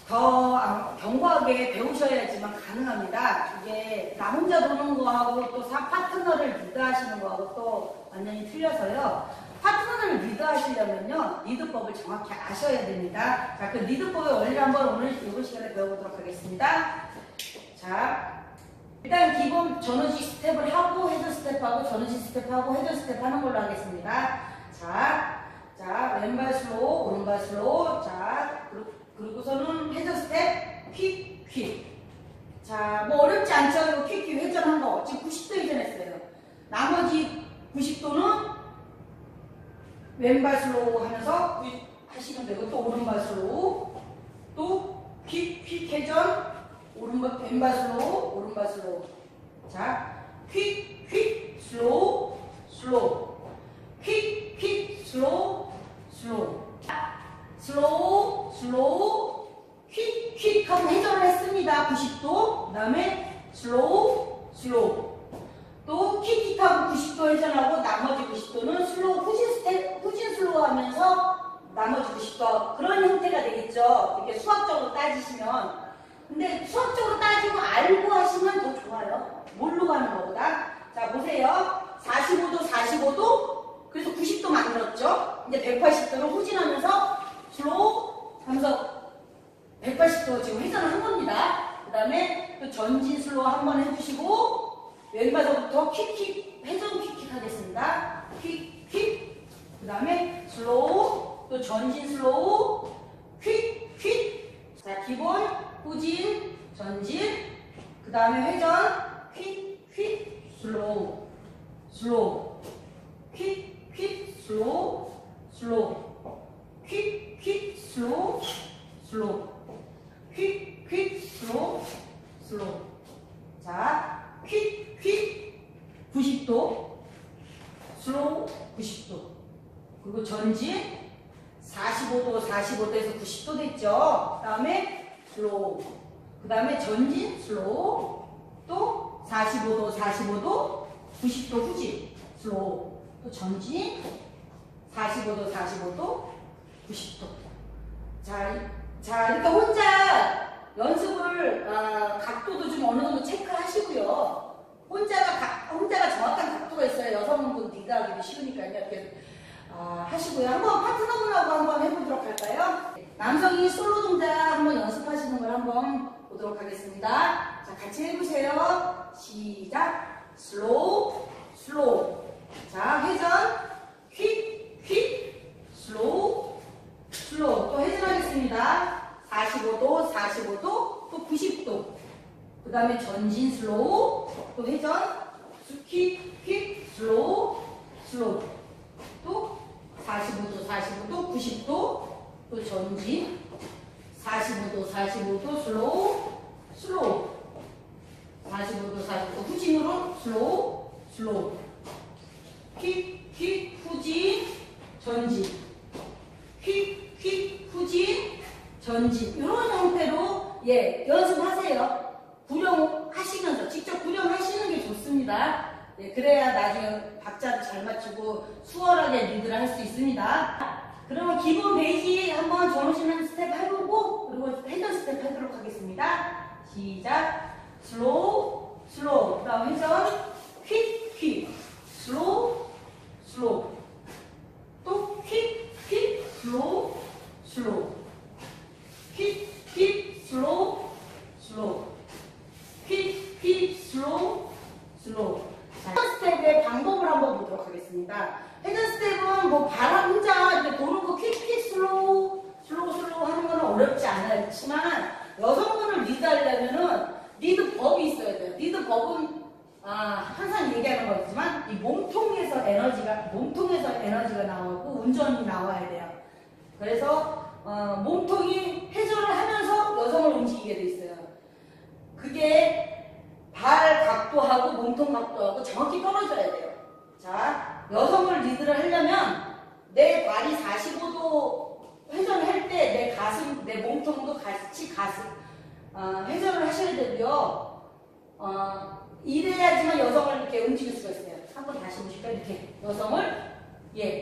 더 견고하게 배우셔야지만 가능합니다. 이게 나 혼자 도는 거하고 또 파트너를 리드하시는 거하고 또 완전히 틀려서요. 파트너를 리드하시려면요, 리드법을 정확히 아셔야 됩니다. 자, 그 리드법의 원리를 한번 오늘 이번 시간에 배워보도록 하겠습니다. 자, 일단 기본 전원식 스텝을 하고 헤드 스텝하고 전원식 스텝하고 헤드 스텝 하는 걸로 하겠습니다. 자, 왼발 슬로우, 오른발 슬로우. 자, 그리고서는 헤드 스텝, 퀵. 자, 뭐 어렵지 않죠? 퀵 회전한 거. 지금 90도 회전했어요. 나머지 90도는 왼발 슬로우 하면서 하시면 되고, 또 오른발 슬로우, 또 퀵 회전, 왼발 슬로우, 오른발 슬로우. 자, 퀵 슬로우, 퀵 슬로우, 슬로우, 퀵 하고 회전을 했습니다. 90도. 그 다음에 슬로우. 또 킥하고 90도 회전하고 나머지 90도는 슬로우, 후진 슬로우 하면서 나머지 90도. 그런 형태가 되겠죠. 이렇게 수학적으로 따지시면. 근데 수학적으로 따지고 알고 하시면 더 좋아요. 모르고 하는 것보다. 자, 보세요. 45도. 그래서 90도 만들었죠. 이제 180도로 후진하면서 슬로우 하면서 180도 지금 회전을 한 겁니다. 그 다음에 또 전진 슬로우 한번 해주시고, 왼발부터 회전 킥 하겠습니다. 킥. 그 다음에 슬로우, 또 전진 슬로우, 퀵. 자, 기본, 후진, 전진, 그 다음에 회전, 퀵, 슬로우, 퀵, 슬로우, 퀵, 슬로우, 퀵, 슬로우. 자, 퀵, 90도, 슬로우 90도. 그리고 전진 45도에서 90도 됐죠. 그 다음에 슬로우. 그 다음에 전진, 슬로우. 또 45도, 90도 후진, 슬로우. 또 전진 45도, 90도. 자, 이렇게 혼자 연습을, 각도도 좀 어느 정도 체크하시고요. 혼자가 정확한 각도가 있어요. 여성분 리드하기도 쉬우니까요. 이렇게 하시고요. 한번 파트너분하고 한번 해보도록 할까요? 남성이 솔로 동작 한번 연습하시는 걸 한번 보도록 하겠습니다. 자, 같이 해보세요. 시작. 슬로우. 자, 회전. 퀵. 슬로우. 또 회전하겠습니다. 45도, 또 90도. 그 다음에 전진 슬로우, 또 회전, 퀵, 슬로우. 또 45도, 90도, 또 전진, 45도, 슬로우. 45도, 후진으로 슬로우. 퀵, 후진, 전진. 퀵, 후진, 전진. 이런 형태로 연습하세요. 구령하시면서 직접 구령하시는 게 좋습니다. 그래야 나중에 박자도 잘 맞추고 수월하게 리드를 할 수 있습니다. 그러면 기본 베이지 한번 전우시는 스텝 해보고, 그리고 회전 스텝 하도록 하겠습니다. 시작. 슬로우. 그 다음 회전. 퀵. 슬로우. 또 퀵. 슬로우. 퀵, 슬로우. 퀵, 슬로우. 헤드 스텝의 방법을 한번 보도록 하겠습니다. 헤드 스텝은 뭐 바람 혼자 이렇게 도는 거 퀵, 슬로우 하는 거는 어렵지 않지만, 여성분을 리드하려면은 리드법이 있어야 돼요. 리드법은 항상 얘기하는 거지만 이 몸통에서 에너지가 나오고 운전이 나와야 돼요. 그래서 몸통이 회전을 하면서 여성을 움직이게 돼 있어요. 그게 발 각도하고 몸통 각도하고 정확히 떨어져야 돼요. 자, 여성을 리드를 하려면 내 발이 45도 회전을 할 때 내 몸통도 같이 회전을 하셔야 되고요. 이래야지만 여성을 이렇게 움직일 수가 있어요. 한번 다시 보실까요? 이렇게 여성을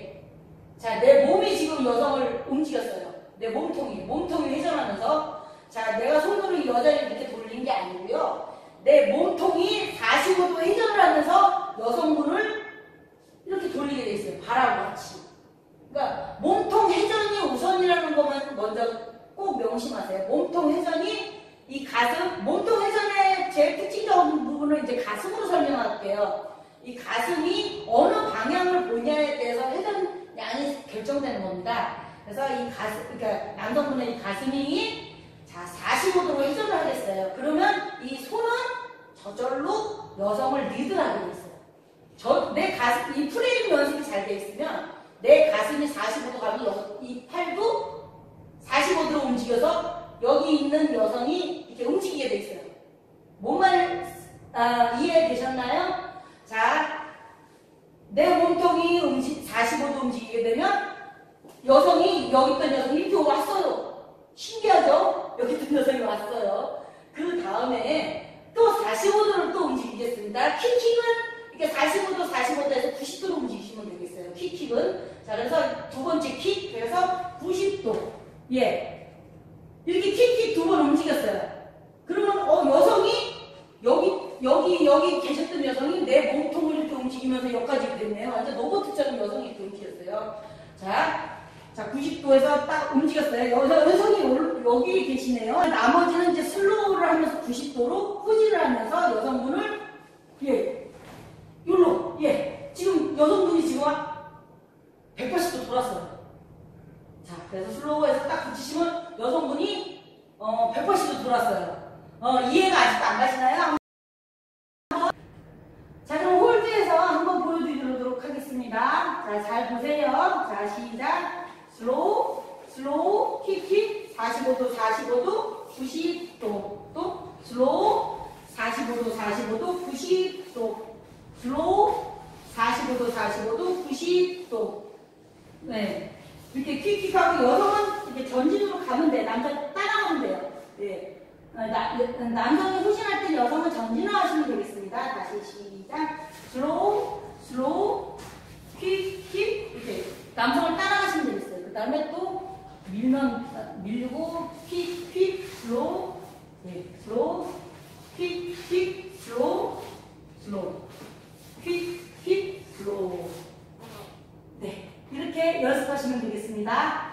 자, 내 몸이 지금 여성을 움직였어요. 내 몸통이 회전하면서. 자, 내가 손으로 이 여자를 이렇게 돌리는 게 아니고요. 내 몸통이 45도 회전을 하면서 여성분을 이렇게 돌리게 돼 있어요. 발하고 같이. 그러니까 몸통 회전이 우선이라는 것만 먼저 꼭 명심하세요. 몸통 회전이 이 가슴, 몸통 회전의 제일 특징적인 부분을 이제 가슴으로 설명할게요. 이 가슴이 어느 방향을 보냐에 대해서 회전량이 결정되는 겁니다. 그래서 이 가슴, 그러니까 남성분의 이 가슴이 자 45도로 회전을 하겠어요. 그러면 이 손은 저절로 여성을 리드하게 돼 있어요. 내 가슴, 이 프레임 연습이 잘 돼 있으면 내 가슴이 45도 가면 이 팔도 45도로 움직여서 여기 있는 여성이 이렇게 움직이게 돼 있어요. 뭔 말 이해되셨나요? 자, 내 몸통이 45도 움직이게 되면 여성이 여기 있던 여성이 이렇게 왔어요. 신기하죠? 여기 있던 여성이 왔어요. 그 다음에 또 45도를 또 움직이겠습니다. 킥킥은 이렇게 45도에서 90도로 움직이시면 되겠어요. 킥킥은. 자, 그래서 두 번째 킥, 그래서 90도. 예. 이렇게 킥킥 두 번 움직였어요. 그러면 여성이 여기 계셨던 여성이 내 몸통을 이렇게 움직이면서 여기까지 됐네요. 완전 로봇처럼 여성이 이렇게 움직였어요. 자 90도에서 딱 움직였어요. 여성이 여기 계시네요. 나머지는 이제 슬로우를 하면서 90도로 후진을 하면서 여성분을 여기로 지금 여성분이 지금 180도 돌았어요. 자, 그래서 슬로우에서 딱 붙이시면 여성분이 180도 돌았어요. 이해가 아직도 안 가시나요? 자, 그럼 홀드해서 한번 보여드리도록 하겠습니다. 자, 잘 보세요. 자, 시작. 슬로우, 킥킥, 45도, 90도, 또 슬로우, 45도, 90도, 슬로우, 45도, 90도. 네. 이렇게 킥킥하고 여성은 이렇게 전진으로 가면 돼. 남자 따라가면 돼요. 네. 남성이 후진할 때 여성은 전진을 하시면 되겠습니다. 다시 시작. 슬로우, 킥, 이렇게 남성을 따라가시면 되겠어요. 그 다음에 또 밀고, 킥, 슬로우, 네. 슬로우, 킥, 슬로우, 킥, 슬로우. 네. 이렇게 연습하시면 되겠습니다.